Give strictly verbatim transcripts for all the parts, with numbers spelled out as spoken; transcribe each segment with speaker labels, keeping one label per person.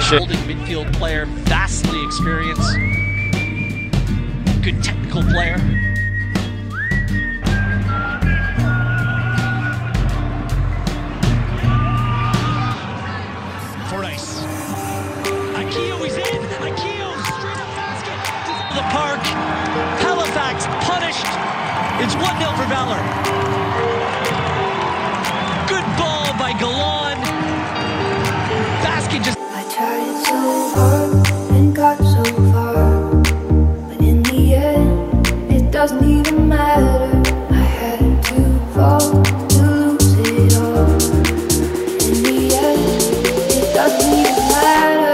Speaker 1: shit.
Speaker 2: Holding midfield player, vastly experienced, good technical player. Fordyce. Akio is in. Akio straight up basket to the park. Halifax punished. It's one nil for Valor. Good ball by Galan. Basket just.
Speaker 3: I tried so hard and got so far, but in the end, it doesn't even matter. I had to fall to lose it all. In the end, it doesn't even matter.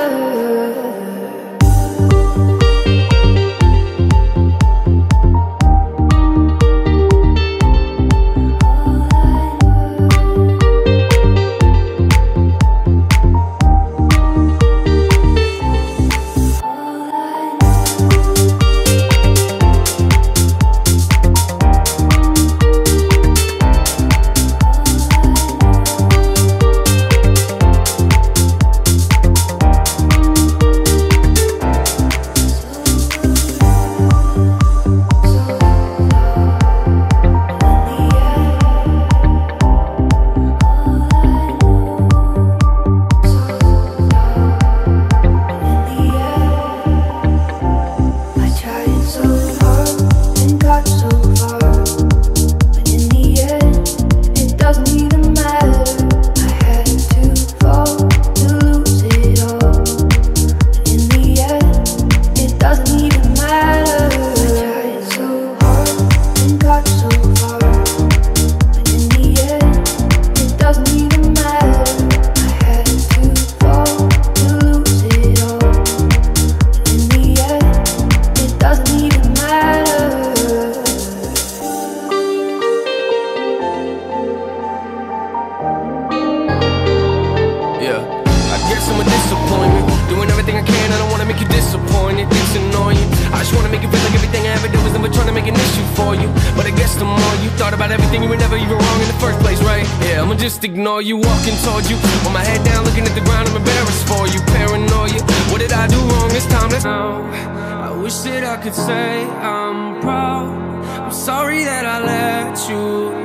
Speaker 4: Just ignore you, walking towards you with my head down, looking at the ground. I'm embarrassed for you, paranoia. What did I do wrong this time? Let's now, I wish that I could say I'm proud. I'm sorry that I let you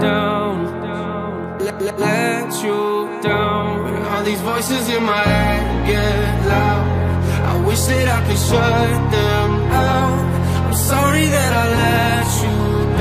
Speaker 4: down, let, let, let you down. All these voices in my head get loud. I wish that I could shut them out. I'm sorry that I let you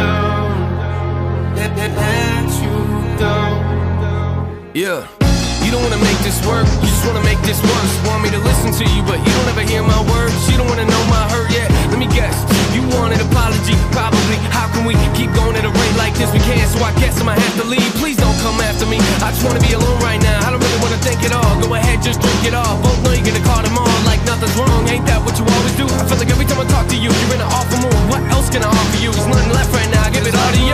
Speaker 4: down, let, let, let you down. Yeah, you don't wanna make this work, you just wanna make this worse. Want me to listen to you, but you don't ever hear my words. You don't wanna know my hurt yet, let me guess. You want an apology, probably. How can we keep going at a rate like this? We can't, so I guess I'ma have to leave. Please don't come after me, I just wanna be alone right now. I don't really wanna think at all, go ahead, just drink it all. Both know you're gonna call them on like nothing's wrong. Ain't that what you always do? I feel like every time I talk to you, you're in an awful mood. What else can I offer you? There's nothing left right now, I give it all to you.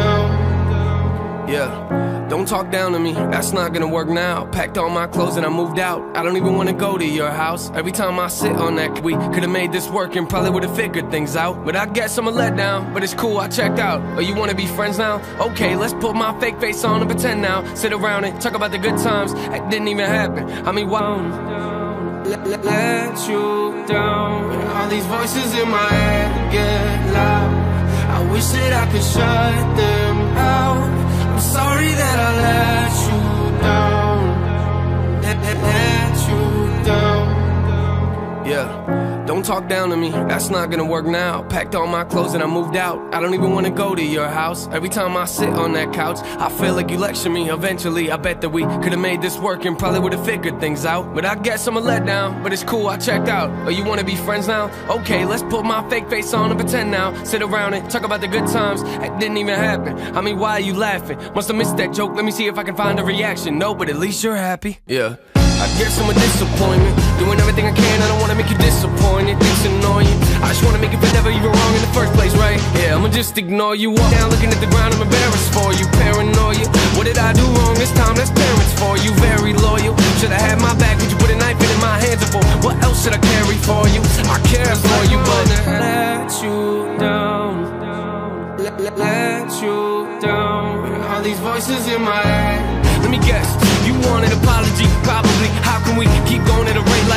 Speaker 4: Yeah. Don't talk down to me, that's not gonna work now. Packed all my clothes and I moved out. I don't even wanna go to your house. Every time I sit on that, we could've made this work and probably would've figured things out. But I guess I'm a letdown, but it's cool, I checked out. Oh, you wanna be friends now? Okay, let's put my fake face on and pretend now. Sit around and talk about the good times, that didn't even happen. I mean, wow. Let, let, let you down. All these voices in my head get loud. I wish that I could shut them out. I'm sorry that I let you down, let, let, let you down. Yeah, don't talk down to me, that's not gonna work now. Packed all my clothes and I moved out. I don't even wanna go to your house. Every time I sit on that couch, I feel like you lecture me. Eventually, I bet that we could've made this work and probably would've figured things out. But I guess I'm a letdown, but it's cool, I checked out. Oh, you wanna be friends now? Okay, let's put my fake face on and pretend now. Sit around and talk about the good times, that didn't even happen. I mean, why are you laughing? Must've missed that joke, let me see if I can find a reaction. No, but at least you're happy. Yeah, I guess I'm a disappointment. Doing everything I can, I don't wanna make you disappointed. It's annoying, I just wanna make it feel never even wrong in the first place, right? Yeah, I'ma just ignore you. Walk down looking at the ground, I'm embarrassed for you. Paranoia, what did I do wrong this time? That's parents for you, very loyal. Should've had my back, would you put a knife in my hands before? What else should I carry for you? I care for you, but let you down, let, let, let you down. All these voices in my head, let me guess, you want an apology, probably. How can we keep going at a rate like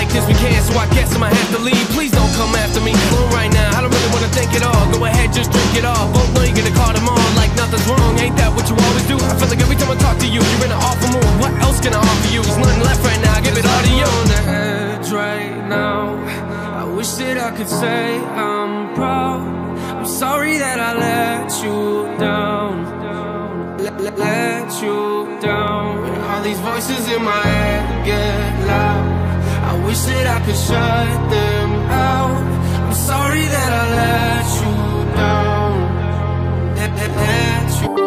Speaker 4: this, we can't, so I guess I might have to leave. Please don't come after me. Well, right now, I don't really wanna think it all. Go ahead, just drink it all. Both know you're gonna call them on like nothing's wrong. Ain't that what you always do? I feel like every time I talk to you, you're in an awful mood. What else can I offer you? There's nothing left right now, I give it all to you. On the edge right now, I wish that I could say I'm proud. I'm sorry that I let you down, let, let, let you down. And all these voices in my head get loud. I wish that I could shut them out. I'm sorry that I let you down, let, let, let you.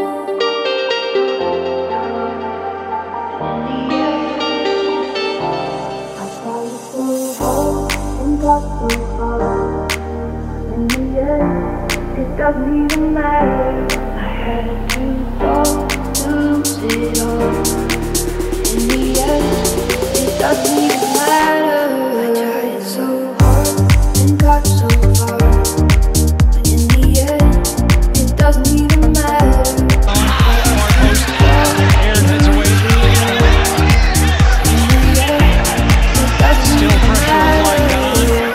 Speaker 3: It doesn't even matter. I had to fall to lose it all. In the end, it doesn't even matter. I tried so hard and got so far, but in the end, it doesn't even matter.
Speaker 2: Aaron heads away.
Speaker 3: In the end, it doesn't
Speaker 2: Still
Speaker 3: even
Speaker 2: pressure
Speaker 3: matter.
Speaker 2: applying down.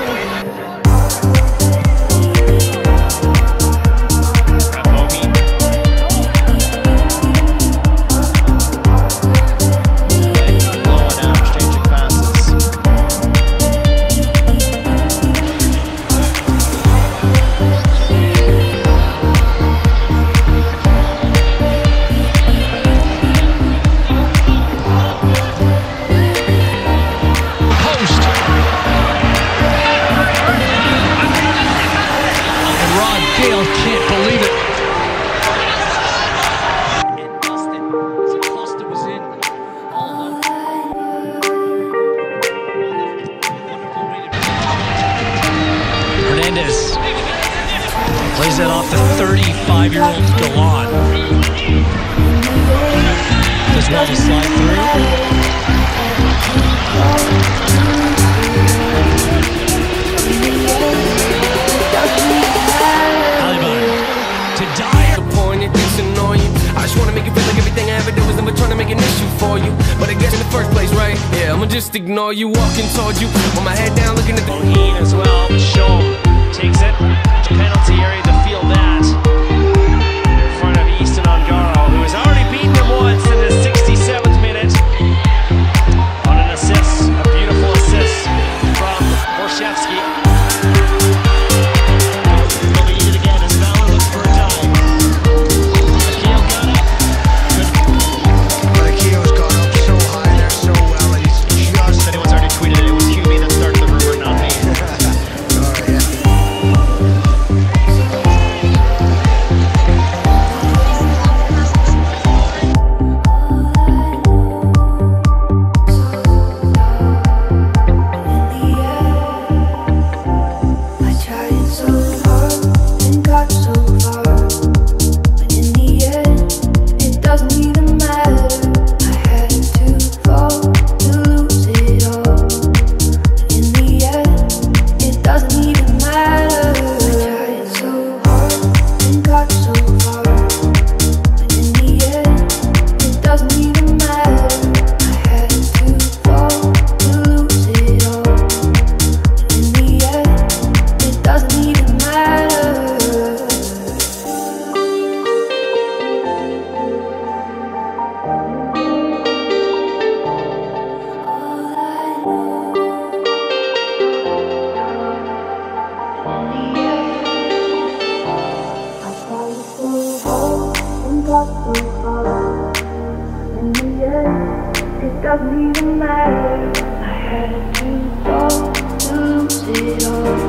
Speaker 2: Gale can't believe it. And Dustin, as Costa was in. Hernandez plays that off the thirty-five-year-old Galan. Does well to slide through.
Speaker 4: I just wanna make it feel like everything I ever did was never trying to make an issue for you. But I guess in the first place, right? Yeah, I'ma just ignore you, walking towards you, with my head down, looking at the
Speaker 1: Mohin as well. Shom takes it to penalty area to feel that in front of Easton Ongaro, who has already beaten him once in the sixty-seventh minute on an assist, a beautiful assist from Borshevsky.
Speaker 3: It doesn't even matter. I had to fall to lose it all.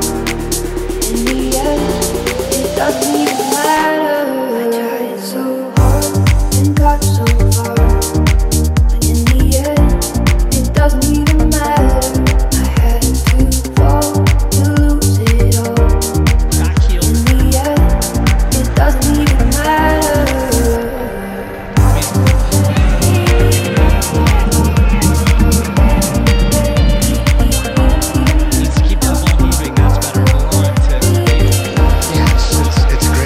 Speaker 3: In the end, it doesn't even matter. I tried so hard and got so far, but in the end, it doesn't even matter. I had to fall to lose it all. In the end, it doesn't even matter.
Speaker 5: It's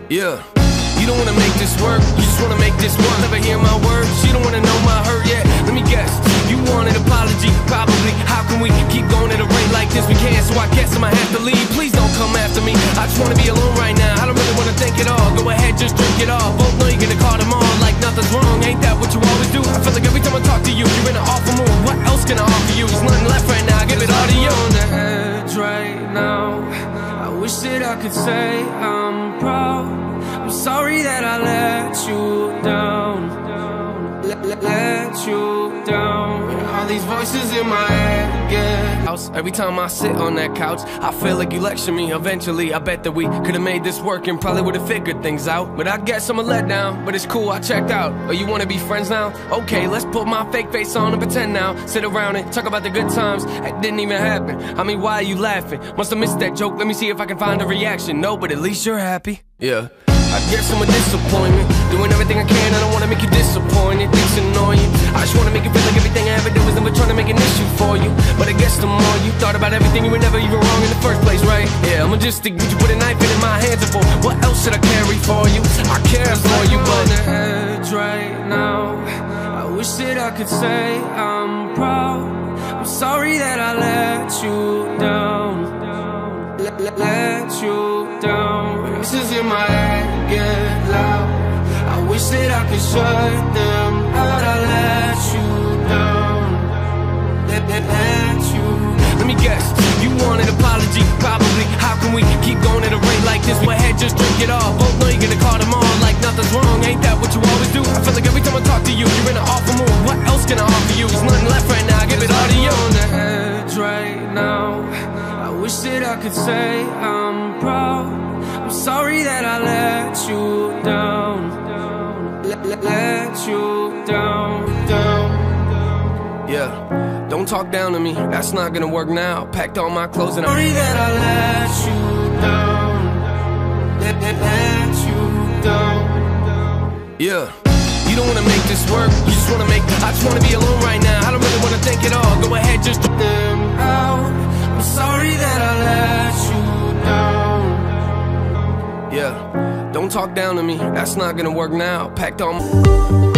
Speaker 4: Yeah. You don't wanna make this work, you just wanna make this work. Never hear my words, you don't wanna know my hurt yet. Let me guess, you want an apology, probably. How can we keep going at a rate like this? We can't, so I guess I might have to leave. Please don't come after me, I just wanna be alone right now. I don't really wanna think at all, go ahead, just drink it all. Both know you're gonna call them all like nothing's wrong. Ain't that what you always do? I feel like every time I talk to you, you're in an awful mood. What else can I offer you? There's nothing left right now, I give it all to you. On the edge right now, I wish that I could say I'm proud. I'm sorry that I let you down, let, let, let you down. All these voices in my head get house. Every time I sit on that couch, I feel like you lecture me. Eventually, I bet that we could've made this work and probably would've figured things out. But I guess I'm a letdown, but it's cool, I checked out. Oh, you wanna be friends now? Okay, let's put my fake face on and pretend now. Sit around and talk about the good times that didn't even happen. I mean, why are you laughing? Must've missed that joke, let me see if I can find a reaction. No, but at least you're happy. Yeah. I guess I'm a disappointment, doing everything I can, I don't wanna make you disappointed. Things annoy you, I just wanna make you feel like everything I ever did was never trying to make an issue for you. But I guess the more you thought about everything, you were never even wrong in the first place, right? Yeah, I'm just a you put a knife in my hands for. What else should I carry for you? I care for you, but on the edge right now, I wish that I could say I'm proud. I'm sorry that I let you down, let, let, let you down. Voices in my head get loud, I wish that I could shut them out. I let you down, let, let, let you. Let me guess, you want an apology, probably. How can we keep going at a rate like this? Go ahead, just drink it all. Both know you're gonna call them all like nothing's wrong. Ain't that what you always do? I feel like every time I talk to you, you're in an awful mood. What else can I offer you? There's nothing left right now, I give it all to you. On the edge right now, I wish that I could say I'm proud. I'm sorry that I let you down, let, let, let you down, down. Yeah, don't talk down to me, that's not gonna work now. Packed all my clothes and I'm sorry that I let you down, let, let, let you down. Yeah. You don't wanna make this work, you just wanna make I just wanna be alone right now, I don't really wanna think at all. Go ahead, just drop them out. I'm sorry that I let you down. Yeah, don't talk down to me, that's not gonna work now. Packed all my